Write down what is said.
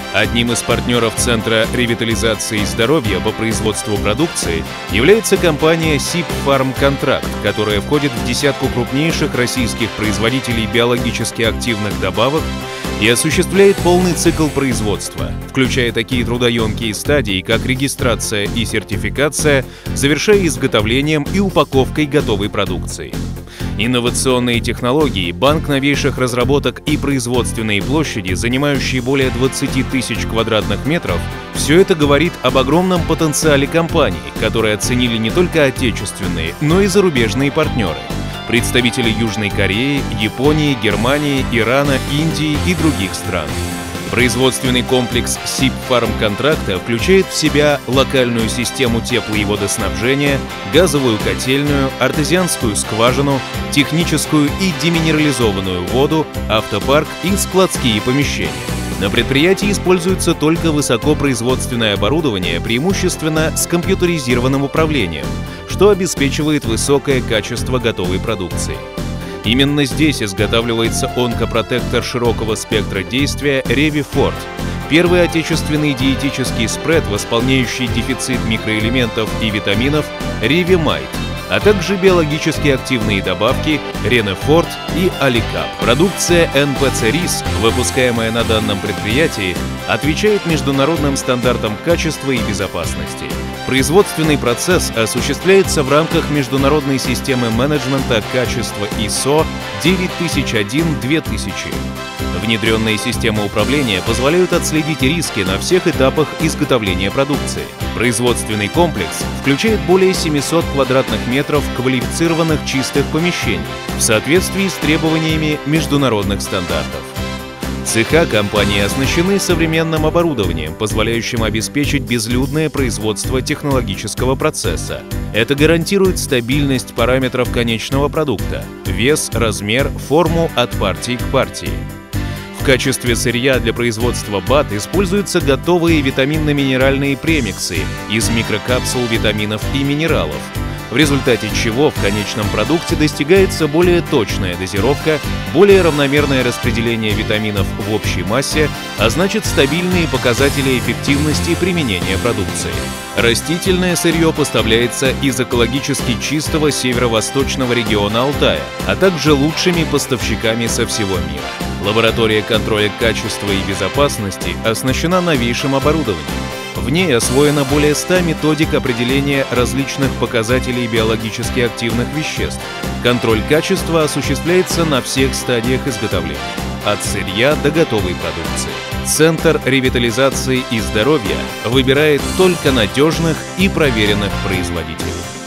Одним из партнеров Центра ревитализации здоровья по производству продукции является компания СИП Фармконтракт, которая входит в десятку крупнейших российских производителей биологически активных добавок и осуществляет полный цикл производства, включая такие трудоемкие стадии, как регистрация и сертификация, завершая изготовлением и упаковкой готовой продукции. Инновационные технологии, банк новейших разработок и производственные площади, занимающие более 20 тысяч квадратных метров, все это говорит об огромном потенциале компании, которые оценили не только отечественные, но и зарубежные партнеры. Представители Южной Кореи, Японии, Германии, Ирана, Индии и других стран. Производственный комплекс СИП Фармконтракта включает в себя локальную систему тепло- и водоснабжения, газовую котельную, артезианскую скважину, техническую и деминерализованную воду, автопарк и складские помещения. На предприятии используется только высокопроизводственное оборудование, преимущественно с компьютеризированным управлением, что обеспечивает высокое качество готовой продукции. Именно здесь изготавливается онкопротектор широкого спектра действия Ревифорт, первый отечественный диетический спред, восполняющий дефицит микроэлементов и витаминов Ревимайт, а также биологически активные добавки Ренефорт и Аликап. Продукция НПЦ РИС, выпускаемая на данном предприятии, отвечает международным стандартам качества и безопасности. Производственный процесс осуществляется в рамках международной системы менеджмента качества ISO 9001-2000. Внедренные системы управления позволяют отследить риски на всех этапах изготовления продукции. Производственный комплекс включает более 700 квадратных метров квалифицированных чистых помещений в соответствии с требованиями международных стандартов. Цеха компании оснащены современным оборудованием, позволяющим обеспечить безлюдное производство технологического процесса. Это гарантирует стабильность параметров конечного продукта – вес, размер, форму от партии к партии. В качестве сырья для производства БАД используются готовые витаминно-минеральные премиксы из микрокапсул витаминов и минералов, в результате чего в конечном продукте достигается более точная дозировка, более равномерное распределение витаминов в общей массе, а значит стабильные показатели эффективности применения продукции. Растительное сырье поставляется из экологически чистого северо-восточного региона Алтая, а также лучшими поставщиками со всего мира. Лаборатория контроля качества и безопасности оснащена новейшим оборудованием. В ней освоено более 100 методик определения различных показателей биологически активных веществ. Контроль качества осуществляется на всех стадиях изготовления, от сырья до готовой продукции. Центр ревитализации и здоровья выбирает только надежных и проверенных производителей.